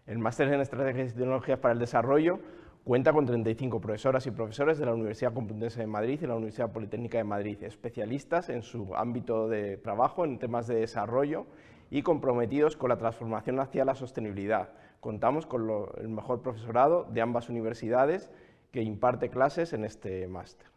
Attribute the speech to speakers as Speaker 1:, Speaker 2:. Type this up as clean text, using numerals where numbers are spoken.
Speaker 1: El Máster en Estrategias y Tecnologías para el Desarrollo cuenta con 35 profesoras y profesores de la Universidad Complutense de Madrid y la Universidad Politécnica de Madrid, especialistas en su ámbito de trabajo en temas de desarrollo y comprometidos con la transformación hacia la sostenibilidad. Contamos con el mejor profesorado de ambas universidades que imparte clases en este máster.